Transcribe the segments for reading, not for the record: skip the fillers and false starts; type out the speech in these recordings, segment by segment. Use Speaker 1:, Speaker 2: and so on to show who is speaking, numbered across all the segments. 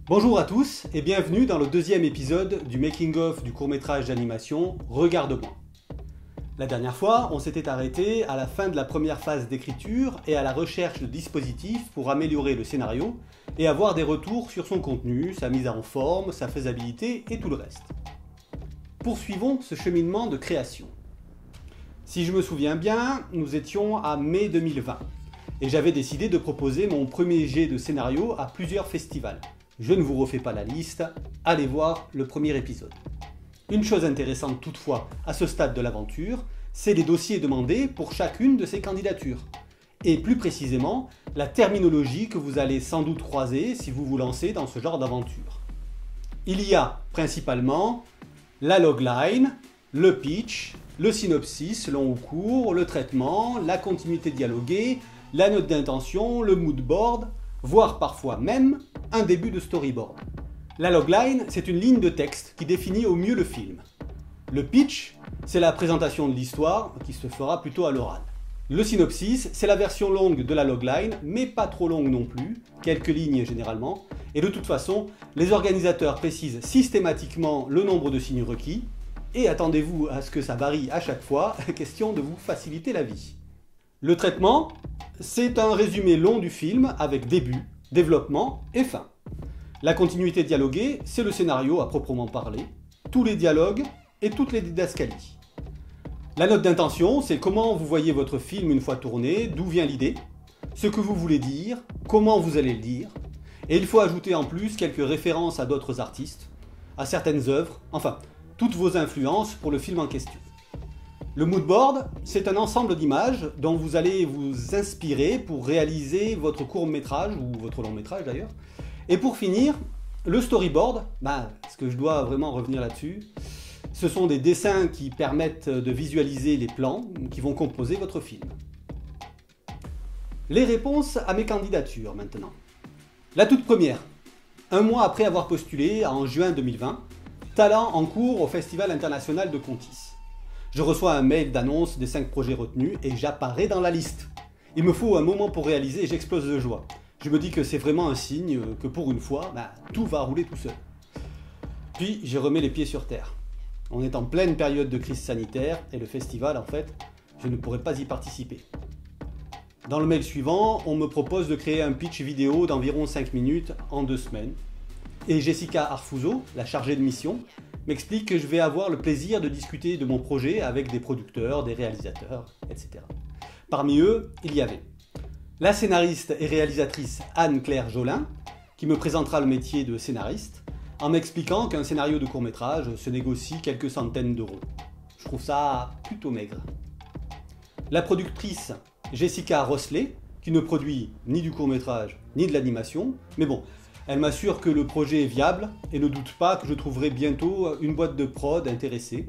Speaker 1: Bonjour à tous et bienvenue dans le deuxième épisode du making-of du court-métrage d'animation Regarde-moi. La dernière fois, on s'était arrêté à la fin de la première phase d'écriture et à la recherche de dispositifs pour améliorer le scénario et avoir des retours sur son contenu, sa mise en forme, sa faisabilité et tout le reste. Poursuivons ce cheminement de création. Si je me souviens bien, nous étions à mai 2020 et j'avais décidé de proposer mon premier jet de scénario à plusieurs festivals. Je ne vous refais pas la liste, allez voir le premier épisode. Une chose intéressante toutefois à ce stade de l'aventure, c'est les dossiers demandés pour chacune de ces candidatures. Et plus précisément, la terminologie que vous allez sans doute croiser si vous vous lancez dans ce genre d'aventure. Il y a principalement la logline, le pitch, le synopsis long ou court, le traitement, la continuité dialoguée, la note d'intention, le mood board, voire parfois même un début de storyboard. La logline, c'est une ligne de texte qui définit au mieux le film. Le pitch, c'est la présentation de l'histoire qui se fera plutôt à l'oral. Le synopsis, c'est la version longue de la logline, mais pas trop longue non plus, quelques lignes généralement, et de toute façon, les organisateurs précisent systématiquement le nombre de signes requis, et attendez-vous à ce que ça varie à chaque fois, question de vous faciliter la vie. Le traitement, c'est un résumé long du film avec début, développement et fin. La continuité dialoguée, c'est le scénario à proprement parler, tous les dialogues et toutes les didascalies. La note d'intention, c'est comment vous voyez votre film une fois tourné, d'où vient l'idée, ce que vous voulez dire, comment vous allez le dire, et il faut ajouter en plus quelques références à d'autres artistes, à certaines œuvres, enfin, toutes vos influences pour le film en question. Le mood board, c'est un ensemble d'images dont vous allez vous inspirer pour réaliser votre court-métrage, ou votre long-métrage d'ailleurs. Et pour finir, le storyboard, parce que je dois vraiment revenir là-dessus, ce sont des dessins qui permettent de visualiser les plans qui vont composer votre film. Les réponses à mes candidatures maintenant. La toute première, un mois après avoir postulé en juin 2020, talent en cours au Festival international de Contis. Je reçois un mail d'annonce des 5 projets retenus et j'apparais dans la liste. Il me faut un moment pour réaliser et j'explose de joie. Je me dis que c'est vraiment un signe que pour une fois, tout va rouler tout seul. Puis je remets les pieds sur terre. On est en pleine période de crise sanitaire et le festival, en fait, je ne pourrais pas y participer. Dans le mail suivant, on me propose de créer un pitch vidéo d'environ 5 minutes en 2 semaines. Et Jessica Arfuso, la chargée de mission, m'explique que je vais avoir le plaisir de discuter de mon projet avec des producteurs, des réalisateurs, etc. Parmi eux, il y avait la scénariste et réalisatrice Anne-Claire Jolin, qui me présentera le métier de scénariste, en m'expliquant qu'un scénario de court-métrage se négocie quelques centaines d'euros. Je trouve ça plutôt maigre. La productrice Jessica Rosselet, qui ne produit ni du court-métrage ni de l'animation, mais bon, elle m'assure que le projet est viable et ne doute pas que je trouverai bientôt une boîte de prod intéressée.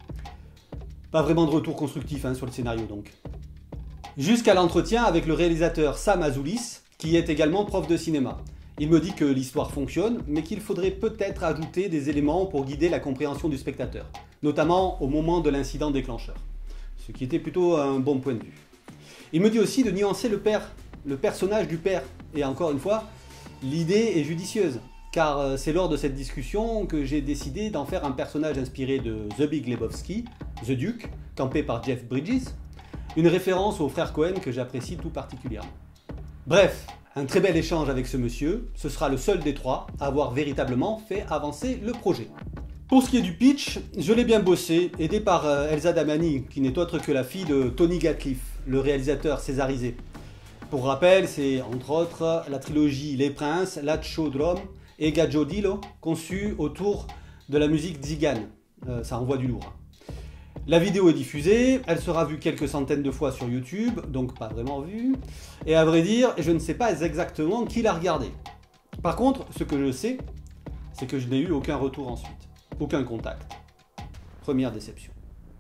Speaker 1: Pas vraiment de retour constructif sur le scénario donc. Jusqu'à l'entretien avec le réalisateur Sam Azulis, qui est également prof de cinéma. Il me dit que l'histoire fonctionne, mais qu'il faudrait peut-être ajouter des éléments pour guider la compréhension du spectateur, notamment au moment de l'incident déclencheur, ce qui était plutôt un bon point de vue. Il me dit aussi de nuancer le personnage du père, et encore une fois, l'idée est judicieuse, car c'est lors de cette discussion que j'ai décidé d'en faire un personnage inspiré de The Big Lebowski, The Duke, campé par Jeff Bridges, une référence au frère Cohen que j'apprécie tout particulièrement. Bref, un très bel échange avec ce monsieur, ce sera le seul des 3 à avoir véritablement fait avancer le projet. Pour ce qui est du pitch, je l'ai bien bossé, aidé par Elsa Damiani, qui n'est autre que la fille de Tony Gatliff, le réalisateur césarisé. Pour rappel, c'est entre autres la trilogie Les Princes, Lattjo Drom et Gajodilo, conçue autour de la musique Zigan. Ça envoie du lourd. La vidéo est diffusée, elle sera vue quelques centaines de fois sur YouTube, donc pas vraiment vue. Et à vrai dire, je ne sais pas exactement qui l'a regardé. Par contre, ce que je sais, c'est que je n'ai eu aucun retour ensuite. Aucun contact. Première déception.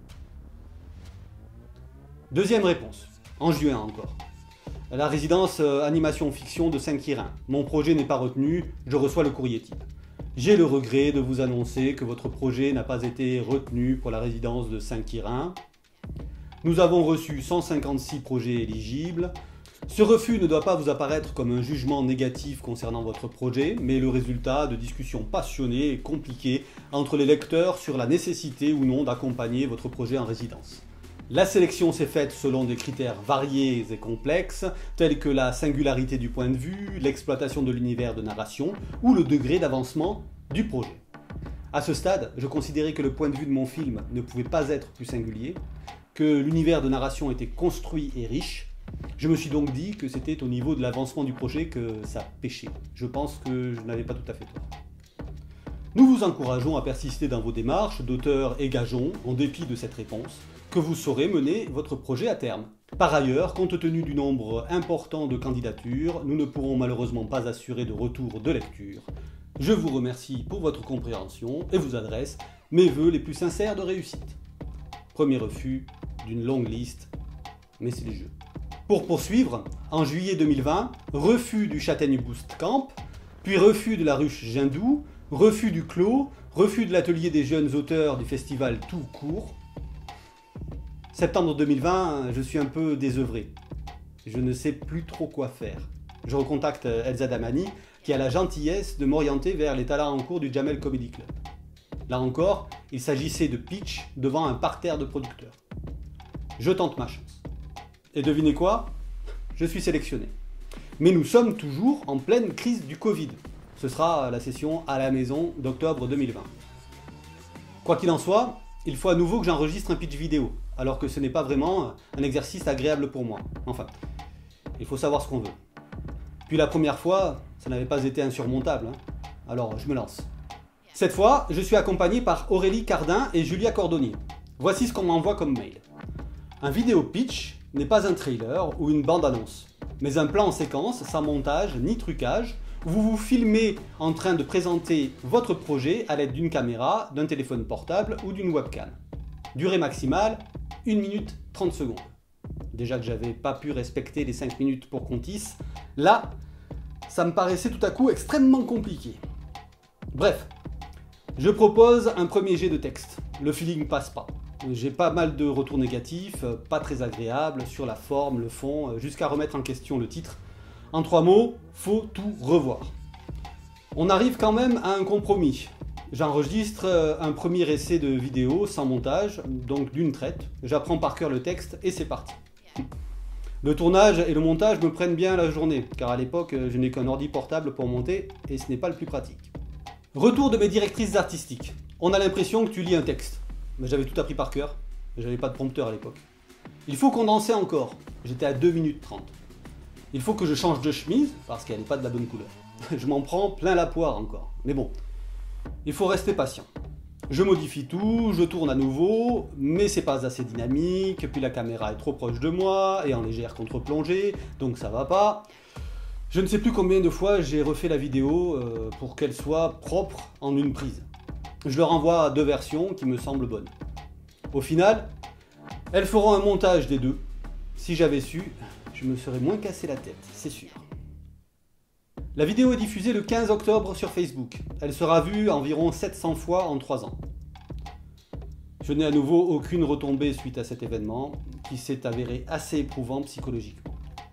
Speaker 1: Deuxième réponse, en juin encore. La résidence animation fiction de Saint-Quirin. Mon projet n'est pas retenu, je reçois le courrier type. J'ai le regret de vous annoncer que votre projet n'a pas été retenu pour la résidence de Saint-Quirin. Nous avons reçu 156 projets éligibles. Ce refus ne doit pas vous apparaître comme un jugement négatif concernant votre projet, mais le résultat de discussions passionnées et compliquées entre les lecteurs sur la nécessité ou non d'accompagner votre projet en résidence. La sélection s'est faite selon des critères variés et complexes, tels que la singularité du point de vue, l'exploitation de l'univers de narration ou le degré d'avancement du projet. À ce stade, je considérais que le point de vue de mon film ne pouvait pas être plus singulier, que l'univers de narration était construit et riche. Je me suis donc dit que c'était au niveau de l'avancement du projet que ça pêchait. Je pense que je n'avais pas tout à fait tort. Nous vous encourageons à persister dans vos démarches d'auteur et gageons, en dépit de cette réponse, que vous saurez mener votre projet à terme. Par ailleurs, compte tenu du nombre important de candidatures, nous ne pourrons malheureusement pas assurer de retour de lecture. Je vous remercie pour votre compréhension et vous adresse mes vœux les plus sincères de réussite. Premier refus d'une longue liste, mais c'est le jeu. Pour poursuivre, en juillet 2020, refus du Châtaigne Boost Camp, puis refus de la ruche Jindou, refus du Clos, refus de l'atelier des jeunes auteurs du festival Tout Court. Septembre 2020, je suis un peu désœuvré. Je ne sais plus trop quoi faire. Je recontacte Elsa Damani, qui a la gentillesse de m'orienter vers les talents en cours du Jamel Comedy Club. Là encore, il s'agissait de pitch devant un parterre de producteurs. Je tente ma chance. Et devinez quoi? Je suis sélectionné. Mais nous sommes toujours en pleine crise du Covid. Ce sera la session à la maison d'octobre 2020. Quoi qu'il en soit, il faut à nouveau que j'enregistre un pitch vidéo, alors que ce n'est pas vraiment un exercice agréable pour moi. Enfin, il faut savoir ce qu'on veut. Puis la première fois, ça n'avait pas été insurmontable, hein. Alors je me lance. Cette fois, je suis accompagné par Aurélie Cardin et Julia Cordonnier. Voici ce qu'on m'envoie comme mail. Un vidéo pitch n'est pas un trailer ou une bande-annonce, mais un plan en séquence sans montage ni trucage, où vous vous filmez en train de présenter votre projet à l'aide d'une caméra, d'un téléphone portable ou d'une webcam. Durée maximale, 1 minute 30 secondes. Déjà que j'avais pas pu respecter les 5 minutes pour Contis, là, ça me paraissait tout à coup extrêmement compliqué. Bref, je propose un premier jet de texte. Le feeling passe pas. J'ai pas mal de retours négatifs, pas très agréables, sur la forme, le fond, jusqu'à remettre en question le titre. En 3 mots, faut tout revoir. On arrive quand même à un compromis. J'enregistre un premier essai de vidéo sans montage, donc d'une traite. J'apprends par cœur le texte et c'est parti. Le tournage et le montage me prennent bien la journée, car à l'époque, je n'ai qu'un ordi portable pour monter et ce n'est pas le plus pratique. Retour de mes directrices artistiques. On a l'impression que tu lis un texte. Mais j'avais tout appris par cœur, j'avais pas de prompteur à l'époque. Il faut condenser encore, j'étais à 2 minutes 30. Il faut que je change de chemise, parce qu'elle n'est pas de la bonne couleur. Je m'en prends plein la poire encore, mais bon, il faut rester patient. Je modifie tout, je tourne à nouveau, mais c'est pas assez dynamique, puis la caméra est trop proche de moi, et en légère contre-plongée, donc ça va pas. Je ne sais plus combien de fois j'ai refait la vidéo pour qu'elle soit propre en une prise. Je leur envoie 2 versions qui me semblent bonnes. Au final, elles feront un montage des 2. Si j'avais su, je me serais moins cassé la tête, c'est sûr. La vidéo est diffusée le 15 octobre sur Facebook. Elle sera vue environ 700 fois en 3 ans. Je n'ai à nouveau aucune retombée suite à cet événement, qui s'est avéré assez éprouvant psychologiquement.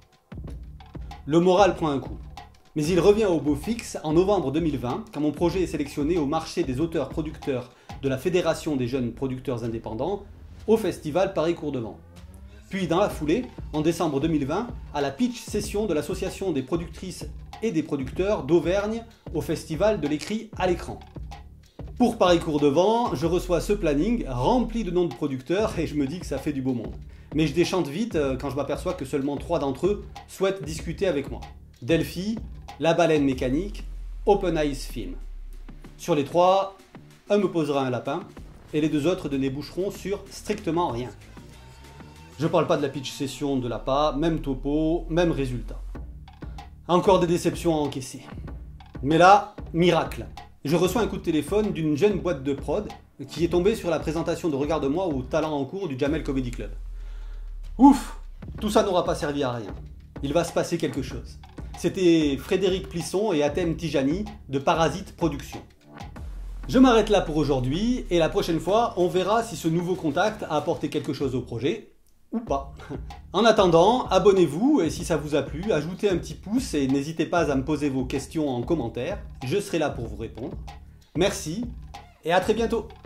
Speaker 1: Le moral prend un coup. Mais il revient au beau fixe en novembre 2020, quand mon projet est sélectionné au marché des auteurs-producteurs de la Fédération des jeunes producteurs indépendants, au festival Paris-Cours-de-Vent. Puis dans la foulée, en décembre 2020, à la pitch session de l'Association des productrices et des producteurs d'Auvergne au festival de l'écrit à l'écran. Pour Paris-Cours-de-Vent, je reçois ce planning rempli de noms de producteurs et je me dis que ça fait du beau monde. Mais je déchante vite quand je m'aperçois que seulement 3 d'entre eux souhaitent discuter avec moi. Delphi, La Baleine Mécanique, Open Eyes Film. Sur les 3, un me posera un lapin et les 2 autres ne déboucheront sur strictement rien. Je parle pas de la pitch session de l'APA, même topo, même résultat. Encore des déceptions à encaisser. Mais là, miracle. Je reçois un coup de téléphone d'une jeune boîte de prod qui est tombée sur la présentation de Regarde-moi au talent en cours du Jamel Comedy Club. Ouf, tout ça n'aura pas servi à rien. Il va se passer quelque chose. C'était Frédéric Plisson et Atem Tijani de Parasite Productions. Je m'arrête là pour aujourd'hui et la prochaine fois, on verra si ce nouveau contact a apporté quelque chose au projet ou pas. En attendant, abonnez-vous et si ça vous a plu, ajoutez un petit pouce et n'hésitez pas à me poser vos questions en commentaire. Je serai là pour vous répondre. Merci et à très bientôt.